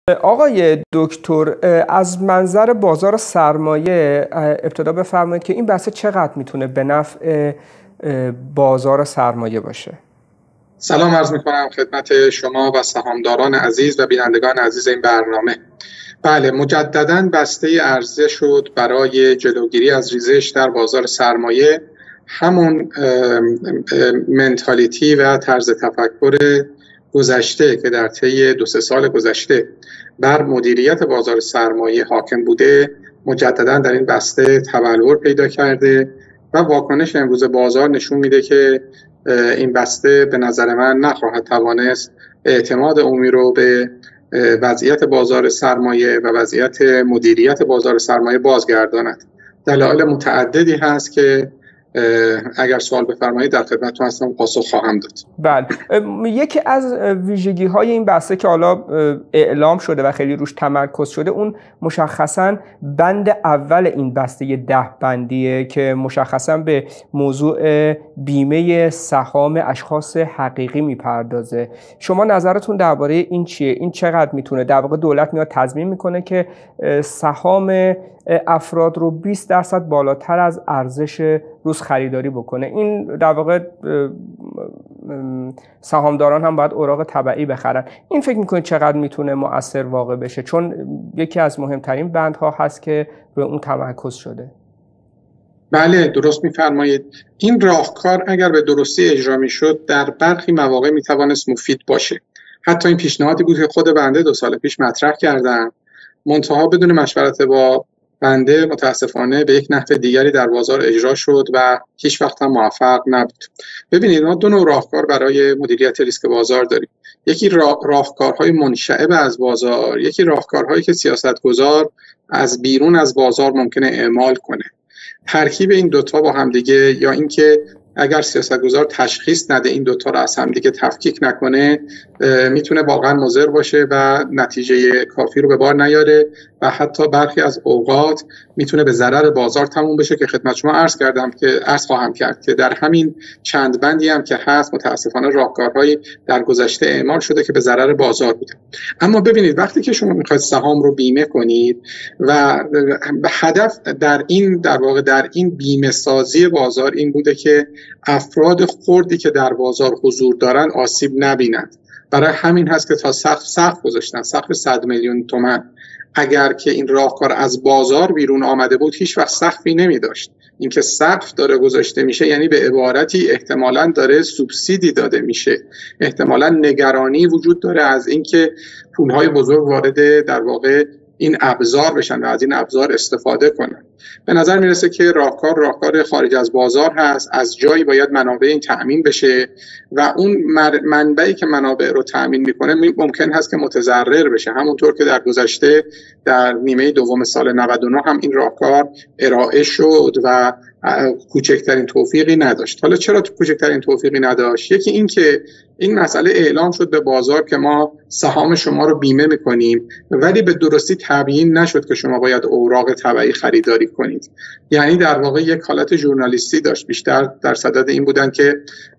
آقای دکتر، از منظر بازار سرمایه ابتدا بفرمایید که این بحث چقدر میتونه به نفع بازار سرمایه باشه؟ سلام عرض میکنم خدمت شما و سهامداران عزیز و بینندگان عزیز این برنامه. بله، مجدداً بسته عرضه شد برای جلوگیری از ریزش در بازار سرمایه، همون منتالیتی و طرز تفکر گذشته که در طی 2-3 سال گذشته بر مدیریت بازار سرمایه حاکم بوده مجدداً در این بسته تبلور پیدا کرده و واکنش امروز بازار نشون میده که این بسته به نظر من نخواهد توانست اعتماد عمومی رو به وضعیت بازار سرمایه و وضعیت مدیریت بازار سرمایه بازگرداند. دلایل متعددی هست که اگر سوال بفرمایید در خدمتتون هستم، پاسخ خواهم داد. بله، یکی از ویژگی های این بحثه که حالا اعلام شده و خیلی روش تمرکز شده، اون مشخصا بند اول این بسته 10 بندیه که مشخصا به موضوع بیمه سهام اشخاص حقیقی میپردازه. شما نظرتون درباره این چیه؟ این چقدر میتونه در واقع دولت میاد تضمین میکنه که سهام افراد رو 20% بالاتر از ارزش روز خریداری بکنه؟ این در واقع سهامداران هم باید اوراق تبعی بخرن. این فکر میکنید چقدر میتونه مؤثر واقع بشه؟ چون یکی از مهمترین بندها هست که روی اون تمرکز شده. بله، درست میفرمایید. این راهکار اگر به درستی اجرا میشد در برخی مواقع میتوانست مفید باشه. حتی این پیشنهادی بود که خود بنده 2 سال پیش مطرح کردم، منتها بدون مشورت با بنده متاسفانه به یک نحو دیگری در بازار اجرا شد و هیچ وقت هم موفق نبود. ببینید، ما 2 نوع راهکار برای مدیریت ریسک بازار داریم. یکی راهکارهای منشأ از بازار، یکی راهکارهایی که سیاستگزار از بیرون از بازار ممکنه اعمال کنه. ترکیب این دوتا با همدیگه، یا اینکه اگر سیاستگزار تشخیص نده این دوتا رو از همدیگه تفکیک نکنه، میتونه واقعا مضر باشه و نتیجه کافی رو به بار نیاره و حتی برخی از اوقات میتونه به ضرر بازار تموم بشه که خدمت شما عرض خواهم کرد که در همین چند بندی هم که هست متاسفانه راهکارهایی در گذشته اعمال شده که به ضرر بازار بوده. اما ببینید، وقتی که شما میخواید سهام رو بیمه کنید و هدف در این بیمه سازی بازار این بوده که افراد خردی که در بازار حضور دارن آسیب نبینند. برای همین هست که تا سقف گذاشتن، سقف 100 میلیون تومان. اگر که این راهکار از بازار بیرون آمده بود هیچ وقت سقفی نمی داشت. اینکه سقف داره گذاشته میشه یعنی به عبارتی احتمالاً داره سوبسیدی داده میشه، احتمالاً نگرانی وجود داره از اینکه پولهای بزرگ وارد در واقع این ابزار بشن و از این ابزار استفاده کنن. به نظر میرسه که راهکار خارج از بازار هست. از جایی باید منابع این تأمین بشه و اون منبعی که منابع رو تأمین میکنه ممکن هست که متضرر بشه، همونطور که در گذشته در نیمه دوم سال 99 هم این راهکار ارائه شد و کوچکترین توفیقی نداشت. حالا چرا کوچکترین توفیقی نداشت؟ یکی این که این مسئله اعلام شد به بازار که ما سهام شما رو بیمه میکنیم، ولی به درستی تبیین نشد که شما باید اوراق تبعی خریداری کنید. یعنی در واقع یک حالت ژورنالیستی داشت، بیشتر در صدد این بودن که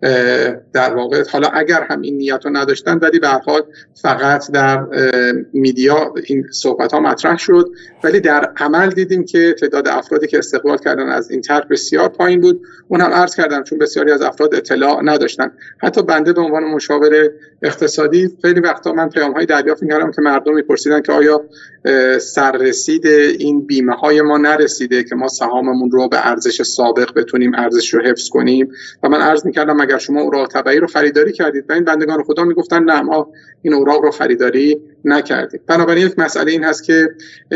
در واقع حالا اگر هم این نیت رو نداشتن ولی به هر حال فقط در میدیا این صحبت ها مطرح شد، ولی در عمل دیدیم که تعداد افرادی که استقبال کردن از این طرح بسیار پایین بود. اون هم عرض کردم چون بسیاری از افراد اطلاع نداشتن. حتی بنده به عنوان مشاور اقتصادی خیلی وقتا من پیام‌های دریافت می‌کردم که مردم می‌پرسیدن که آیا سررسید این بیمه های ما نرسیده که ما سهاممون رو به ارزش سابق بتونیم ارزش رو حفظ کنیم. و من عرض می‌کردم اگر شما اوراق تبعی رو خریداری کردید، و این بندگان خدا میگفتن نه، ما این اوراق رو خریداری نکردیم. بنابراین یک مسئله این هست که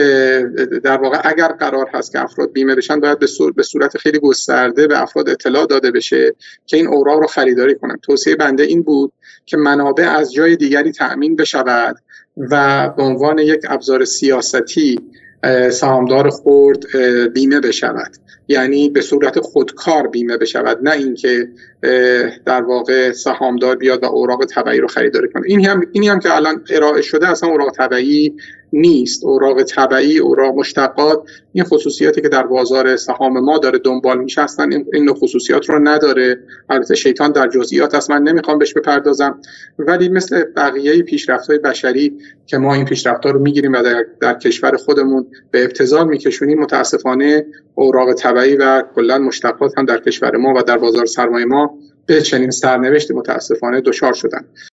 در واقع اگر قرار هست که افراد بیمه بشن باید به صورت خیلی گسترده به افراد اطلاع داده بشه که این اوراق رو خریداری کنن. توصیه بنده این بود که منابع از جای دیگری تأمین بشود و به عنوان یک ابزار سیاستی سهامدار خرد بیمه بشود. یعنی به صورت خودکار بیمه بشود، نه اینکه در واقع سهامدار بیاد و اوراق طبیعی رو خریداری کنه. اینی هم که الان ارائه شده اصلا اوراق طبیعی نیست. اوراق طبیعی، اوراق مشتقات، این خصوصیاتی که در بازار سهام ما داره دنبال میشه اصلا این خصوصیات رو نداره. البته شیطان در جزئیات است، من نمیخوام بهش بپردازم، ولی مثل بقیه پیشرفت‌های بشری که ما این پیشرفت‌ها رو میگیریم و در کشور خودمون به ابتذال میکشونیم، متاسفانه اوراق طبیعی و کلا مشتقات هم در کشور ما و در بازار سرمایه ما به چنین سرنوشتی متاسفانه دچار شدن.